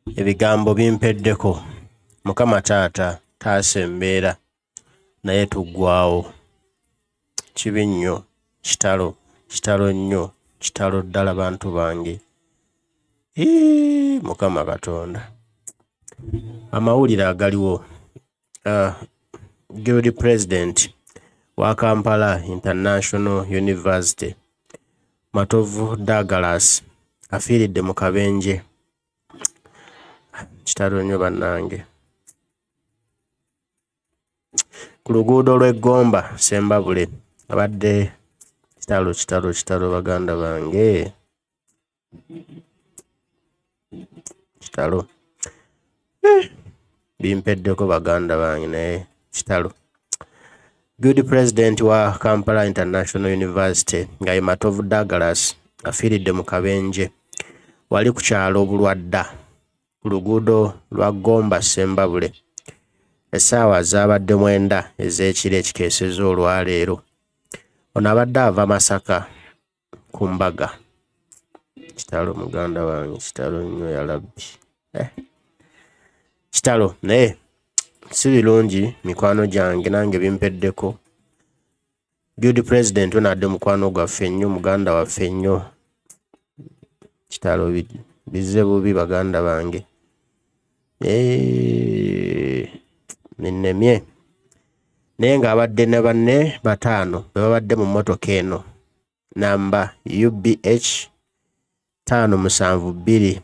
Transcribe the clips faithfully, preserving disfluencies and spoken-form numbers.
ebigambo bimpeddeko Mukama taata taasa embeera naye tuggwaawo kibi nnyo kitalo kitalo nnyo kitalo ddala bantu bange Eee, Mukama Katonda amawulire agaliwo uh, Guild President wa Kampala International University Matovu Dagalas Afiride Mukabenje kitalo nnyo bannange Kulugudo Lwa Gomba Ssembabule abadde kitalo kitalo kitalo baganda bange kitalo eh, bimpeddeko baganda bange naye kitalo Guild President wa Kampala International University nga ye Matovu Dagalas Afiride Mukabenje wali ku kyalo Bulwadda Kulugudo Lwa Gomba Ssembabule essaawa zaabadde mwenda ez'ekiro ekikeeseza olwaleero ono abadde ava Masaka ku mbaga kitalo muganda wange kitalo nnyo ya labbi eh. kitalo naye si birungi mikwano gyange nange bimpeddeko Guild President onadde mukwano gwaffe nnyo muganda waffe nnyo kitalo bizze bubi baganda bange eh, ninnemye naye ng'abadde ne banne bataano be babadde mu mmotoka eno namba U B H tano musanvu bbiri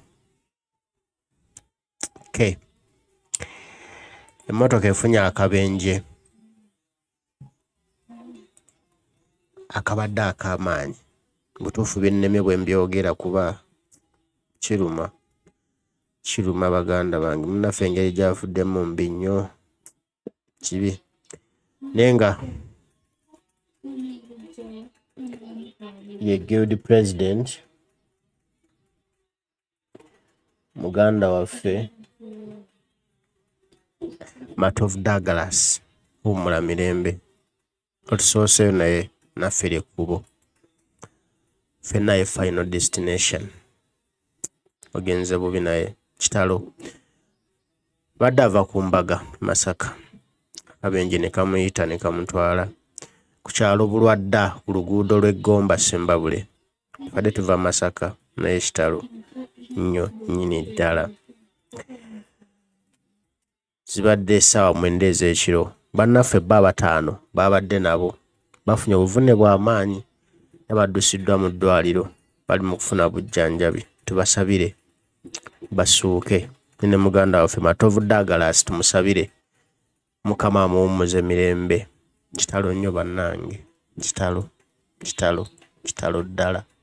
K emmotoka efunye akabenje akabadde ak'amaanyi butuufu binnemye bwe mbyogera kuba kiruma kiruma baganda bange munnaffe engeri gyafuddemu mbi nnyo kibi naye nga ye Guild President muganda waffe Matovu Dagalas huumula mirembe otusooseyo naye naffe lyekkubo ffenna ye final destination ogenze bubi naye kitalo badde ava ku mbaga Masaka akabenje ne kamuyita ne kamutwala ku kyalo Bulwadda ku luguudo Lwa Gomba Ssembabule badde tuva Masaka naye kitalo nnyo nnyini ddala zibadde essaawa mwenda ez'ekiro bannaffe bba bataano babadde nabo bafunye obuvune bw'amaanyi n'abaddusiddwa mu ddwaliro bali mu kufuna bujjanjabi tubasabire basuuke ne muganda waffe Matovu Dagalas tumusabire Mukama amuwummuze mirembe kitalo nnyo bannange kitalo kitalo kitalo ddala